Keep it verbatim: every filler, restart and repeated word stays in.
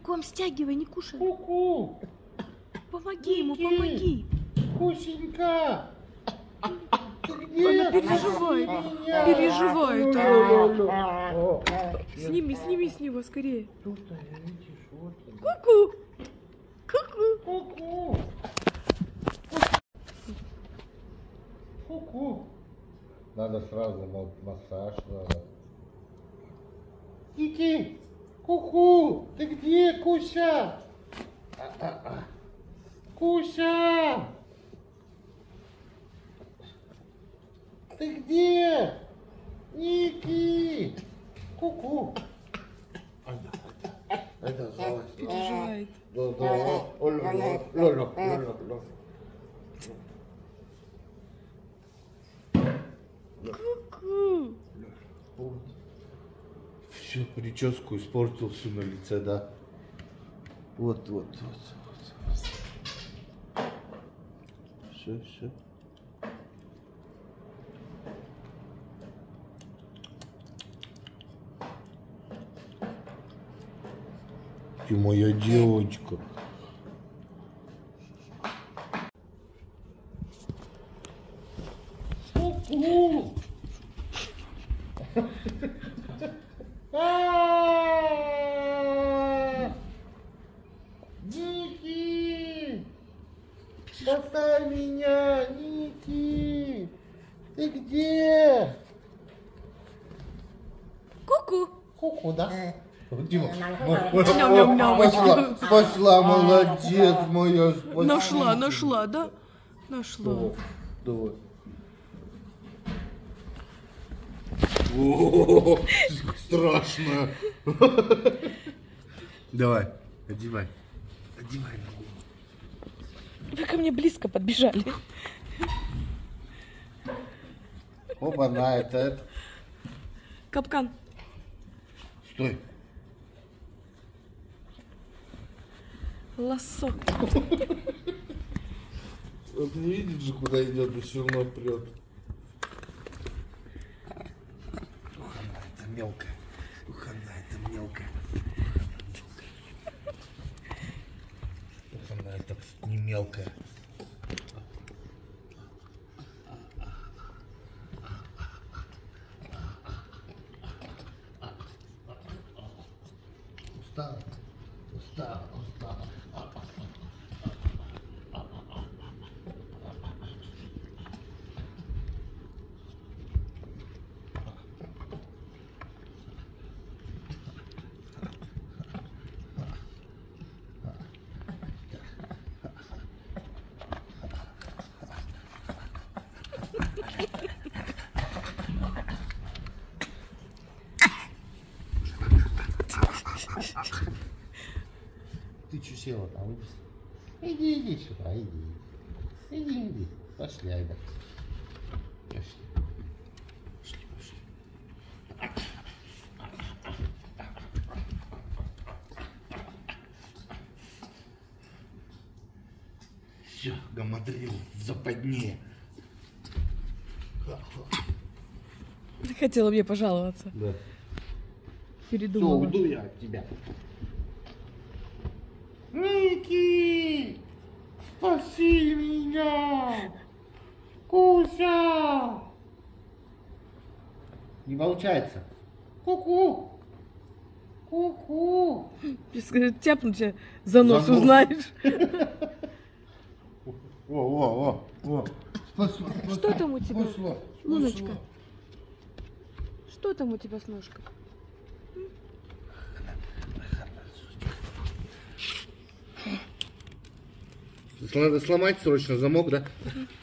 языком стягивай, не кушай. Ку-ку. Помоги ему, помоги. Кусенька. Она переживает. Переживает она. Сними, сними с него скорее. Ку-ку. Ку-ку. Ку-ку. Ку-ку. Надо сразу массаж надо. Иди. Ку-ку. Ты где, Куся? А-а-а. Куся. Ты где? Ники. Ку-ку. Это залазь. Переживает. Да, да. Оля, Оля, Оля, Оля. Ку-ку. Вот. Всю прическу испортил всю на лице, да. Вот, вот, вот, вот. Все, все. Ты моя девочка. Ку-ку. Ники! Поставь меня, Ники! Ты где? Ку-ку. Ку-ку, да? Дима, Ням-ням-ням. спасла, спасла, молодец моя. Спасла. Нашла, нашла, да? Нашла. Давай. О, страшно. Давай, одевай. Одевай ногу. Вы ко мне близко подбежали. Опа, на это, это. Капкан. Стой. Лассо. Вот не видит же, куда идет, но все равно прет. Ух, она это мелкая. Ух, она это мелкая. Ух, она это не мелкая. Устал, устал, устал. Ты что села там? Иди, иди сюда, иди. Иди, иди. Пошли, Айда. Пошли. Пошли, пошли. Все, гамадрил в западне. Ты хотела мне пожаловаться. Да. Передумала. Все, уйду я от тебя. Ники! Спаси меня! Куся! Не получается. Ку-ку! Ку-ку! Тяпну тебя за нос, За нос. узнаешь. О, о, о, о. Спасла, спасла, Что там у тебя, спасла, Луночка? спасла. Что там у тебя с ножкой? Надо сломать срочно замок, да? Угу.